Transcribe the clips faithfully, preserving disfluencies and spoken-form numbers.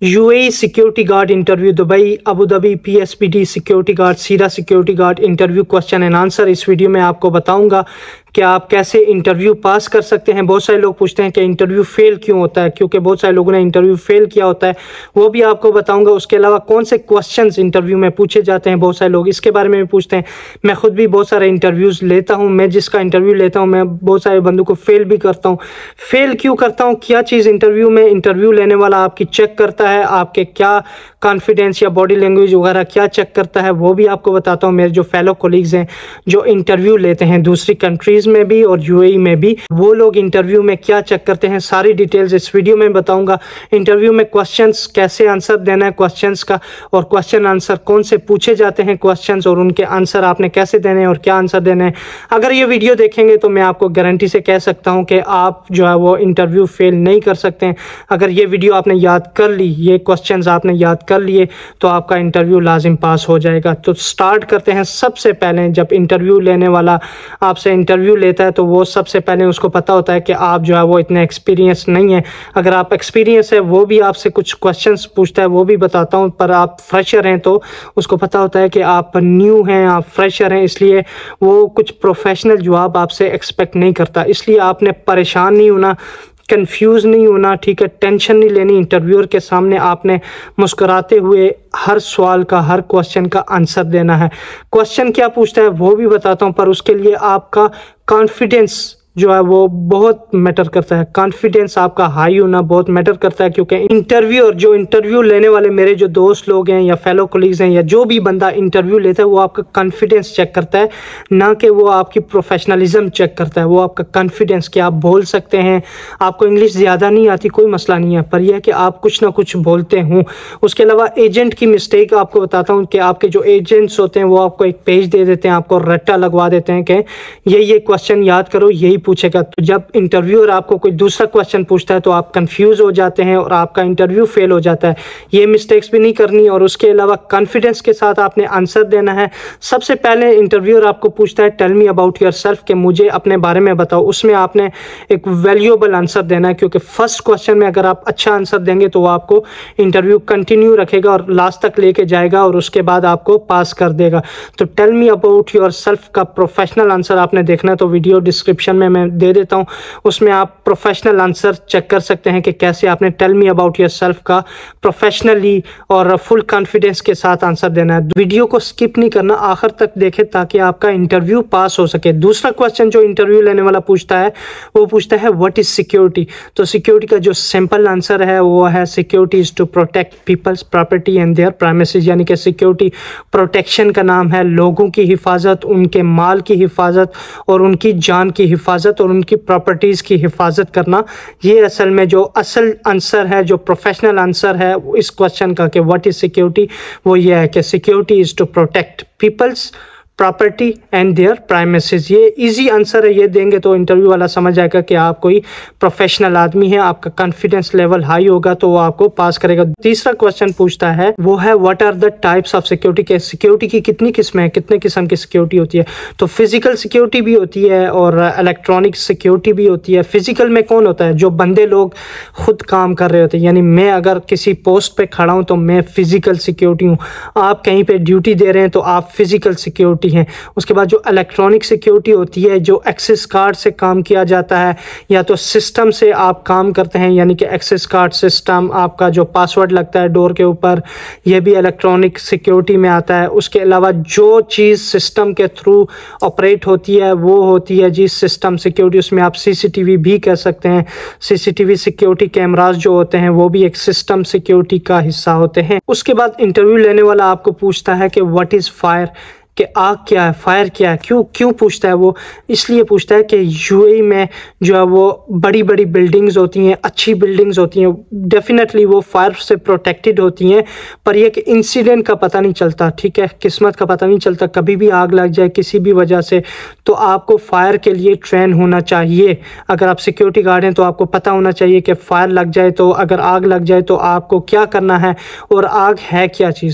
UAE security guard interview, Dubai, Abu Dhabi, PSPD security guard, SIRA security guard interview question and answer. इस video में आपको बताऊंगा कि आप कैसे इंटरव्यू पास कर सकते हैं। बहुत सारे लोग पूछते हैं कि इंटरव्यू फेल क्यों होता है, क्योंकि बहुत सारे लोगों ने इंटरव्यू फेल किया होता है, वो भी आपको बताऊंगा। उसके अलावा कौन से क्वेश्चंस इंटरव्यू में पूछे जाते हैं, बहुत सारे लोग इसके बारे में भी पूछते हैं। मैं खुद भी बहुत सारे इंटरव्यूज लेता हूं, मैं जिसका इंटरव्यू लेता हूं मैं बहुत सारे बंदों को फेल भी करता हूं। फेल क्यों करता हूं, क्या चीज़ इंटरव्यू में इंटरव्यू लेने वाला आपकी चेक करता है, आपके क्या कॉन्फिडेंस या बॉडी लैंग्वेज वगैरह क्या चेक करता है, वो भी आपको बताता हूँ। मेरे जो फेलो कोलीग्स हैं जो इंटरव्यू लेते हैं दूसरी कंट्रीज में भी और यूएई में भी, वो लोग इंटरव्यू में क्या चेक करते हैं, सारी डिटेल्स इस वीडियो में बताऊंगा। इंटरव्यू में क्वेश्चंस कैसे आंसर देना है क्वेश्चंस का, और क्वेश्चन आंसर कौन से पूछे जाते हैं क्वेश्चंस, और उनके आंसर आपने कैसे देने हैं और क्या आंसर देने हैं। अगर ये वीडियो देखेंगे तो मैं आपको गारंटी से कह सकता हूँ कि आप जो है वो इंटरव्यू फेल नहीं कर सकते हैं। अगर ये वीडियो आपने याद कर ली, ये क्वेश्चंस आपने याद कर लिए, तो आपका इंटरव्यू लाजिम पास हो जाएगा। तो स्टार्ट करते हैं। सबसे पहले जब इंटरव्यू लेने वाला आपसे इंटरव्यू लेता है तो वो सबसे पहले उसको पता होता है कि आप जो है वो इतने एक्सपीरियंस नहीं है। अगर आप एक्सपीरियंस है वो भी आपसे कुछ क्वेश्चंस पूछता है, वो भी बताता हूँ, पर आप फ्रेशर हैं तो उसको पता होता है कि आप न्यू हैं, आप फ्रेशर हैं, इसलिए वो कुछ प्रोफेशनल जवाब आपसे एक्सपेक्ट नहीं करता। इसलिए आपने परेशान नहीं होना, कंफ्यूज नहीं होना, ठीक है, टेंशन नहीं लेनी। इंटरव्यूअर के सामने आपने मुस्कुराते हुए हर सवाल का, हर क्वेश्चन का आंसर देना है। क्वेश्चन क्या पूछता है वो भी बताता हूँ, पर उसके लिए आपका कॉन्फिडेंस जो है वो बहुत मैटर करता है। कॉन्फिडेंस आपका हाई होना बहुत मैटर करता है, क्योंकि इंटरव्यू और जो इंटरव्यू लेने वाले मेरे जो दोस्त लोग हैं या फेलो कोलीग्स हैं या जो भी बंदा इंटरव्यू लेता है वो आपका कॉन्फिडेंस चेक करता है, ना कि वो आपकी प्रोफेशनलिज्म चेक करता है। वो आपका कॉन्फिडेंस कि आप बोल सकते हैं, आपको इंग्लिश ज़्यादा नहीं आती कोई मसला नहीं है, पर यह है कि आप कुछ ना कुछ बोलते हों। उसके अलावा एजेंट की मिस्टेक आपको बताता हूँ कि आपके जो एजेंट्स होते हैं वो आपको एक पेज दे देते हैं, आपको रट्टा लगवा देते हैं कि ये ये क्वेश्चन याद करो, यही पूछेगा। तो जब इंटरव्यूअर आपको कोई दूसरा क्वेश्चन पूछता है तो आप कंफ्यूज हो जाते हैं और आपका इंटरव्यू फेल हो जाता है। ये मिस्टेक्स भी नहीं करनी, और उसके अलावा कॉन्फिडेंस के साथ आपने आंसर देना है। सबसे पहले इंटरव्यूअर आपको पूछता है टेल मी अबाउट योरसेल्फ, कि मुझे अपने बारे में बताओ। उसमें आपने एक वैल्यूएबल आंसर देना है, क्योंकि फर्स्ट क्वेश्चन में अगर आप अच्छा आंसर देंगे तो वो आपको इंटरव्यू कंटिन्यू रखेगा और लास्ट तक लेके जाएगा और उसके बाद आपको पास कर देगा। तो टेल मी अबाउट योरसेल्फ का प्रोफेशनल आंसर आपने देखना है तो वीडियो डिस्क्रिप्शन में मैं दे देता हूं, उसमें आप प्रोफेशनल आंसर चेक कर सकते हैं कि कैसे आपने टेल मी अबाउट योरसेल्फ का प्रोफेशनली और फुल कॉन्फिडेंस के साथ आंसर देना है। वीडियो को स्किप नहीं करना, आखिर तक देखें ताकि आपका इंटरव्यू पास हो सके। दूसरा क्वेश्चन जो इंटरव्यू लेने वाला पूछता है वो पूछता है व्हाट इज सिक्योरिटी। तो सिक्योरिटी का जो सिंपल आंसर है वो है security is to protect people's property and their premises, यानी कि सिक्योरिटी प्रोटेक्शन का नाम है, लोगों की हिफाजत, उनके माल की हिफाजत और उनकी जान की हिफाजत और उनकी प्रॉपर्टीज़ की हिफाजत करना। ये असल में जो असल आंसर है, जो प्रोफेशनल आंसर है इस क्वेश्चन का कि व्हाट इज सिक्योरिटी, वो ये है कि security is to protect people's property and their premises. ये इजी आंसर है, ये देंगे तो इंटरव्यू वाला समझ जाएगा कि आप कोई प्रोफेशनल आदमी है, आपका कॉन्फिडेंस लेवल हाई होगा तो वो आपको पास करेगा। तीसरा क्वेश्चन पूछता है वो है what are the types of security, के सिक्योरिटी की कितनी किस्में हैं, कितने किस्म की सिक्योरिटी होती है। तो फिजिकल सिक्योरिटी भी होती है और इलेक्ट्रॉनिक सिक्योरिटी भी होती है। फिजिकल में कौन होता है, जो बंदे लोग खुद काम कर रहे होते हैं, यानी मैं अगर किसी पोस्ट पे खड़ा हूँ तो मैं फिजिकल सिक्योरिटी हूँ, आप कहीं पे ड्यूटी दे रहे हैं तो आप फिजिकल सिक्योरिटी हैं। उसके बाद जो इलेक्ट्रॉनिक सिक्योरिटी होती है, जो एक्सेस कार्ड से काम किया जाता है या तो सिस्टम से आप काम करते हैं, यानी कि एक्सेस कार्ड सिस्टम, आपका जो पासवर्ड लगता है डोर के ऊपर, यह भी इलेक्ट्रॉनिक सिक्योरिटी में आता है। उसके अलावा जो चीज़ सिस्टम के थ्रू ऑपरेट होती है वो होती है जी सिस्टम सिक्योरिटी। उसमें आप सीसीटीवी भी कह सकते हैं। सीसीटीवी सिक्योरिटी कैमरास जो होते हैं वो भी एक सिस्टम सिक्योरिटी का हिस्सा होते हैं। उसके बाद इंटरव्यू लेने वाला आपको पूछता है कि व्हाट इज़ फायर, कि आग क्या है, फायर क्या है। क्यों क्यों पूछता है वो, इसलिए पूछता है कि यूएई में जो है वो बड़ी बड़ी बिल्डिंग्स होती हैं, अच्छी बिल्डिंग्स होती हैं, डेफिनेटली वो फायर से प्रोटेक्टेड होती हैं, पर यह कि इंसिडेंट का पता नहीं चलता, ठीक है, किस्मत का पता नहीं चलता, कभी भी आग लग जाए किसी भी वजह से। तो आपको फायर के लिए ट्रेन होना चाहिए। अगर आप सिक्योरिटी गार्ड हैं तो आपको पता होना चाहिए कि फायर लग जाए तो, अगर आग लग जाए तो आपको क्या करना है और आग है क्या चीज़।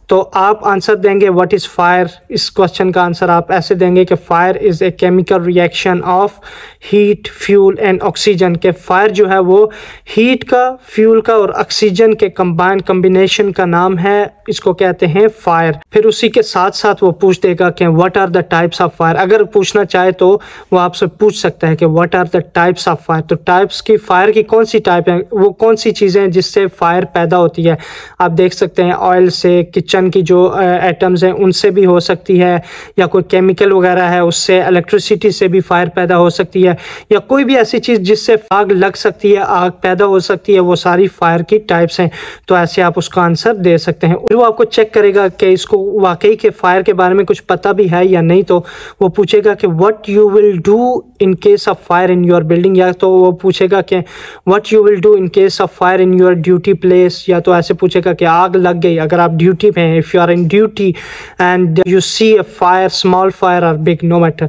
तो आप आंसर देंगे व्हाट इज़ फायर। इस क्वेश्चन का आंसर आप ऐसे देंगे कि fire is a chemical reaction of heat, fuel and oxygen. के फायर जो है वो हीट का, फ्यूल का और ऑक्सीजन के कंबाइन कम्बिनेशन का नाम है, इसको कहते हैं फायर। फिर उसी के साथ साथ वो पूछ देगा कि what are the types of fire. अगर पूछना चाहे तो वो आपसे पूछ सकता है कि what are the types of fire. तो टाइप्स की, फायर की कौन सी टाइप है, वो कौन सी चीज़ें हैं जिससे फायर पैदा होती है। आप देख सकते हैं ऑयल से, किचन की जो एटम्स हैं उनसे भी हो सकती है, या कोई केमिकल वगैरह है उससे, इलेक्ट्रिसिटी से भी फायर पैदा हो सकती है, या कोई भी ऐसी चीज़ जिससे आग लग सकती है, आग पैदा हो सकती है, वो सारी फायर की टाइप्स हैं। तो ऐसे आप उसका आंसर दे सकते हैं। वो आपको चेक करेगा कि इसको वाकई के फायर के बारे में कुछ पता भी है या नहीं। तो वो पूछेगा कि what you will do in case of fire in your building, या तो वो पूछेगा कि what you will do in case of fire in your duty place, या तो ऐसे पूछेगा कि आग लग गई, अगर आप ड्यूटी पे हैं, if you are in duty and you see a fire, small fire और बिग, नो मैटर,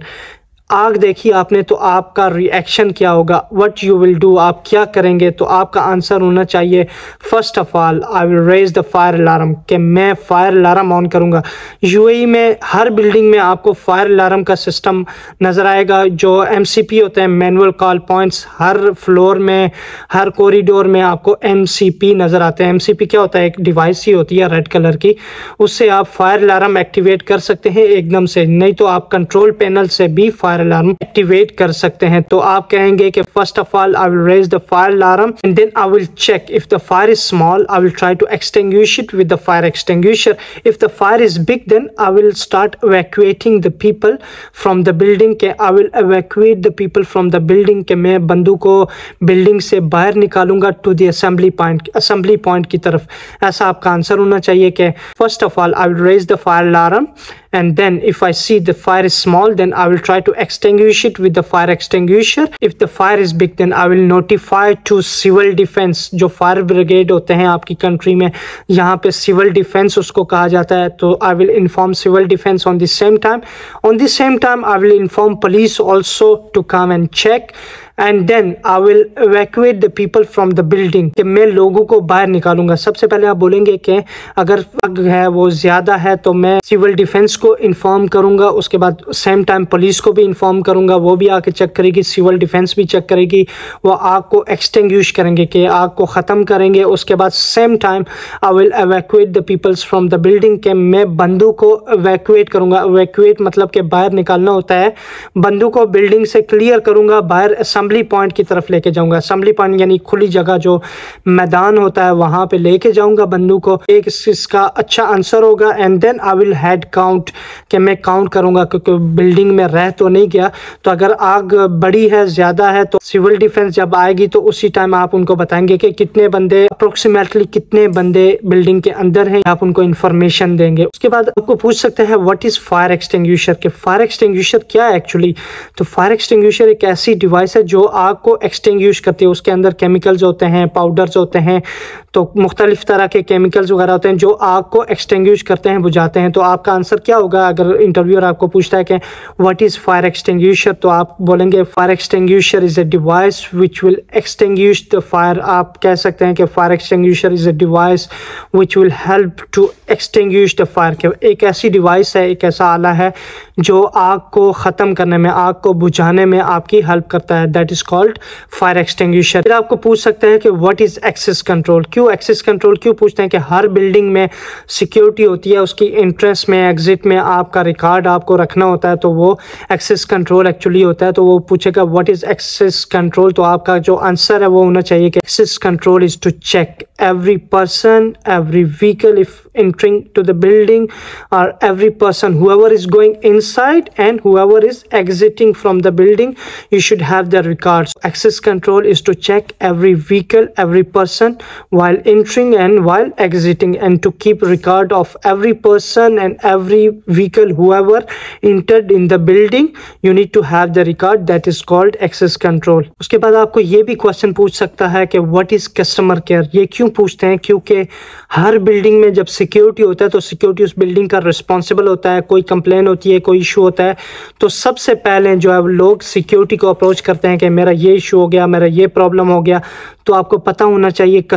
आग देखी आपने तो आपका रिएक्शन क्या होगा, व्हाट यू विल डू, आप क्या करेंगे। तो आपका आंसर होना चाहिए first of all I will raise the fire alarm, कि मैं फायर अलार्म ऑन करूंगा। यूएई में हर बिल्डिंग में आपको फायर अलार्म का सिस्टम नज़र आएगा। जो एमसीपी होते हैं, मैनुअल कॉल पॉइंट्स, हर फ्लोर में, हर कॉरिडोर में आपको एमसीपी नज़र आते हैं। एमसीपी क्या होता है, एक डिवाइस ही होती है रेड कलर की, उससे आप फायर अलार्म एक्टिवेट कर सकते हैं एकदम से, नहीं तो आप कंट्रोल पैनल से भी फायर अलार्म एक्टिवेट कर सकते हैं। तो आप कहेंगे कि first of all I will raise the fire alarm and then I will check if the fire is small, I will try to extinguish it with the fire extinguisher. If the fire is big then I will start evacuating the people from the building, के I will evacuate the people from the building, के मैं बंदूक को building से बाहर निकालूंगा to the assembly point, assembly point की तरफ। ऐसा आपका आंसर होना चाहिए कि first of all I will raise the fire alarm and then if I see the fire is small then I will try to extinguish it with the fire extinguisher. If the fire is big then I will notify to civil defense, जो fire brigade होते हैं आपकी country में, यहाँ पे civil defence उसको कहा जाता है। तो I will inform civil defense on the same time. On the same time I will inform police also to come and check and then I will evacuate the people from the building, कि मैं लोगों को बाहर निकालूंगा। सबसे पहले आप बोलेंगे कि अगर आग है वो ज़्यादा है तो मैं सिविल डिफेंस को इन्फॉर्म करूंगा, उसके बाद सेम टाइम पुलिस को भी इन्फॉर्म करूंगा, वो भी आके चेक करेगी, सिविल डिफेंस भी चेक करेगी, वो आग को एक्सटिंग्विश करेंगे, कि आग को ख़त्म करेंगे। उसके बाद same time I will evacuate the people's from the building, के मैं बंदूक को एवैक्यूएट करूंगा। एवैक्यूएट मतलब कि बाहर निकालना होता है, बंदूक को बिल्डिंग से क्लियर करूंगा, बाहर असेंबली पॉइंट की तरफ लेके जाऊंगा। असेंबली पॉइंट यानी खुली जगह, जो मैदान होता है, वहां पे लेके जाऊंगा बंदूक को। एक इसका अच्छा आंसर होगा। And then I will head count, कि मैं काउंट करूंगा, क्योंकि बिल्डिंग में रह तो नहीं गया। तो अगर आग बड़ी है, ज्यादा है, तो सिविल डिफेंस जब आएगी तो उसी टाइम आप उनको बताएंगे कि कितने बंदे, अप्रोक्सीमेटली कितने बंदे बिल्डिंग के अंदर हैं, आप उनको इन्फॉर्मेशन देंगे। उसके बाद आपको पूछ सकते हैं व्हाट इज फायर एक्सटिंग्विशर, के फायर एक्सटिंग्विशर क्या है एक्चुअली। तो फायर एक्सटिंग्विशर एक ऐसी डिवाइस है जो आग को एक्सटिंग्विश करती है। उसके अंदर केमिकल्स होते हैं, पाउडर्स होते हैं, तो मुख्तलिफ तरह के केमिकल्स वगैरह होते हैं जो आग को एक्सटिंग्विश करते हैं, बुझाते हैं। तो आपका आंसर क्या होगा अगर इंटरव्यूअर आपको पूछता है कि व्हाट इज फायर एक्सटिंग्विशर, तो आप बोलेंगे fire extinguisher is a device which will extinguish the fire. आप कह सकते हैं कि fire extinguisher is a device which will help to extinguish the fire. एक ऐसी डिवाइस है, एक ऐसा आला है जो आग को ख़त्म करने में, आग को बुझाने में आपकी हेल्प करता है, that is called fire extinguisher. फिर आपको पूछ सकते हैं कि व्हाट इज एक्सेस कंट्रोल। क्यों एक्सेस कंट्रोल क्यों पूछते हैं, कि हर बिल्डिंग में सिक्योरिटी होती है, उसकी एंट्रेंस में, एग्जिट में आपका रिकॉर्ड आपको रखना होता है, तो वो एक्सेस कंट्रोल एक्चुअली होता है। तो वो पूछेगा व्हाट इज एक्सेस कंट्रोल, तो आपका जो आंसर है वो होना चाहिए कि access control is to check every person, every vehicle if entering to the building, or every person, whoever is going inside and whoever is exiting from the building, you should have the records. Access control is to check every vehicle, every person while entering and while exiting, and to keep record of every person and every vehicle whoever entered in the building, you need to have the record, that is called access control. उसके बाद आपको ये भी question पूछ सकता है कि what is customer care। ये क्यों पूछते हैं, क्योंकि हर बिल्डिंग में जब सिक्योरिटी होता है तो सिक्योरिटी उस बिल्डिंग का रिस्पॉन्सिबल होता है। कोई कंप्लेन होती है, कोई इशू होता है, तो सबसे पहले जो है लोग सिक्योरिटी को अप्रोच करते हैं कि मेरा ये इशू हो गया, मेरा ये प्रॉब्लम हो गया। तो आपको पता होना चाहिए कस्टमर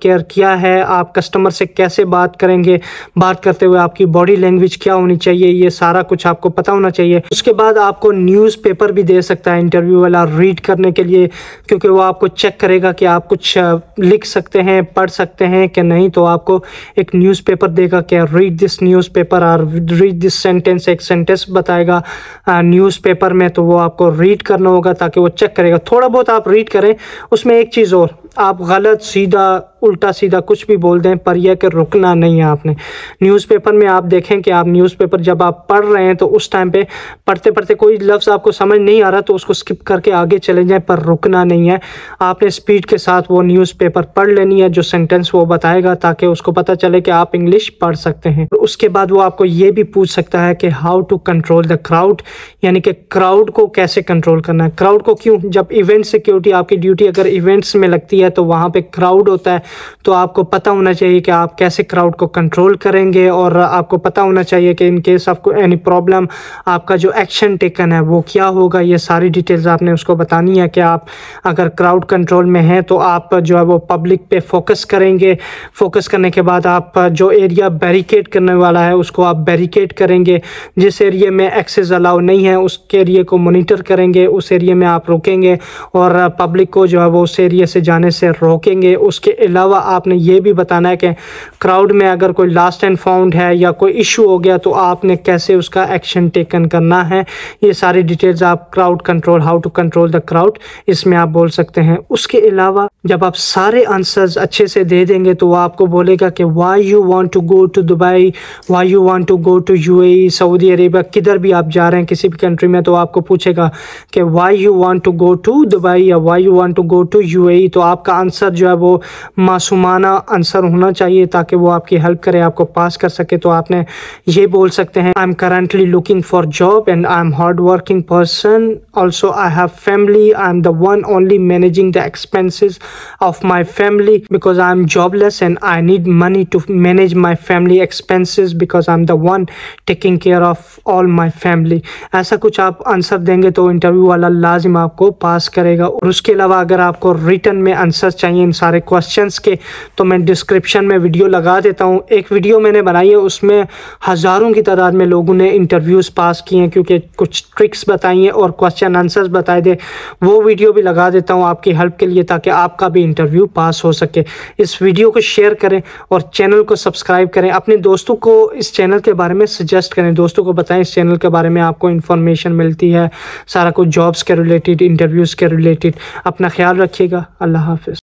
केयर क्या है, आप कस्टमर से कैसे बात करेंगे, बात करते हुए आपकी बॉडी लैंग्वेज क्या होनी चाहिए, ये सारा कुछ आपको पता होना चाहिए। उसके बाद आपको न्यूज़पेपर भी दे सकता है इंटरव्यू वाला रीड करने के लिए, क्योंकि वो आपको चेक करेगा कि आप कुछ लिख सकते हैं, पढ़ सकते हैं कि नहीं। तो आपको एक न्यूज़पेपर देगा कि रीड दिस न्यूज़पेपर और रीड दिस सेंटेंस, एक सेंटेंस बताएगा न्यूज़पेपर में, तो वो आपको रीड करना होगा ताकि वो चेक करेगा। थोड़ा बहुत आप रीड करें। उसमें एक चीज़ और, आप गलत सीधा उल्टा सीधा कुछ भी बोल दें, पर यह कि रुकना नहीं है आपने। न्यूज़पेपर में आप देखें कि आप न्यूज़पेपर जब आप पढ़ रहे हैं तो उस टाइम पे पढ़ते पढ़ते कोई लफ्ज़ आपको समझ नहीं आ रहा तो उसको स्किप करके आगे चले जाएं, पर रुकना नहीं है। आपने स्पीड के साथ वो न्यूज़पेपर पढ़ लेनी है, जो सेंटेंस वो बताएगा, ताकि उसको पता चले कि आप इंग्लिश पढ़ सकते हैं। उसके बाद वो आपको ये भी पूछ सकता है कि how to control the crowd, यानी कि क्राउड को कैसे कंट्रोल करना है। क्राउड को क्यों, जब इवेंट सिक्योरिटी आपकी ड्यूटी अगर इवेंट्स में लगती है तो वहाँ पे क्राउड होता है, तो आपको पता होना चाहिए कि आप कैसे क्राउड को कंट्रोल करेंगे, और आपको पता होना चाहिए कि in case of any problem आपका जो एक्शन टेकन है वो क्या होगा। ये सारी डिटेल्स आपने उसको बतानी है कि आप अगर क्राउड कंट्रोल में हैं तो आप जो है वो पब्लिक पे फोकस करेंगे। फोकस करने के बाद आप जो एरिया बैरिकेड करने वाला है उसको आप बैरिकेड करेंगे। जिस एरिया में एक्सेस अलाउ नहीं है उस एरिया को मॉनिटर करेंगे, उस एरिया में आप रोकेंगे और पब्लिक को जो है वो उस एरिया से जाने से रोकेंगे। उसके अलावा आपने ये भी बताना है कि क्राउड में अगर कोई लास्ट एंड फाउंड है या कोई इशू हो गया तो आपने कैसे उसका एक्शन टेकन करना है। ये सारी डिटेल्स आप crowd control, how to control the crowd, इसमें आप बोल सकते हैं। उसके अलावा जब आप सारे आंसर्स अच्छे से दे देंगे तो वो आपको बोलेगा कि why you want to go to Dubai, why you want to go to UAE, Saudi Arabia, किधर भी आप जा रहे हैं किसी भी कंट्री में, तो आपको पूछेगा कि why you want to go to Dubai या why you want to go to UAE. तो आपका आंसर जो है वो मासूमाना आंसर होना चाहिए ताकि वो आपकी हेल्प करे, आपको पास कर सके। तो आपने ये बोल सकते हैं, I am currently looking for job and I am hard working person, also I have family, I am the one only managing the expenses of my family because I am jobless and I need money to manage my family expenses because I am the one taking care of all my family. ऐसा कुछ आप answer देंगे तो interview वाला लाजिम आपको पास करेगा। और उसके अलावा अगर आपको रिटन में आंसर चाहिए इन सारे क्वेश्चंस के तो मैं डिस्क्रिप्शन में वीडियो लगा देता हूँ। एक वीडियो मैंने बनाई है, उसमें हज़ारों की तादाद में लोगों ने इंटरव्यूज़ पास किए हैं, क्योंकि कुछ ट्रिक्स बताई हैं और क्वेश्चन आंसर्स बताए थे। वो वीडियो भी लगा देता हूँ आपकी हेल्प के लिए ताकि आपका भी इंटरव्यू पास हो सके। इस वीडियो को शेयर करें और चैनल को सब्सक्राइब करें। अपने दोस्तों को इस चैनल के बारे में सजेस्ट करें, दोस्तों को बताएं इस चैनल के बारे में, आपको इन्फॉर्मेशन मिलती है सारा कुछ जॉब्स के रिलेटेड, इंटरव्यूज़ के रिलेटेड। अपना ख्याल रखिएगा। अल्लाह हाफ़िज़।